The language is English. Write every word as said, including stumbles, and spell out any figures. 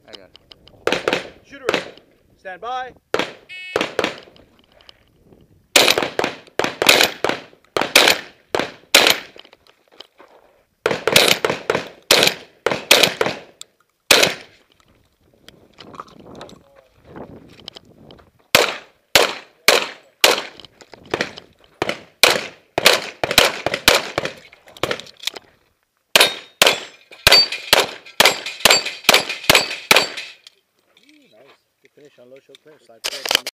Hang on. Shooter ready. Stand by. Nice. Good finish on low show clear. Slide forward.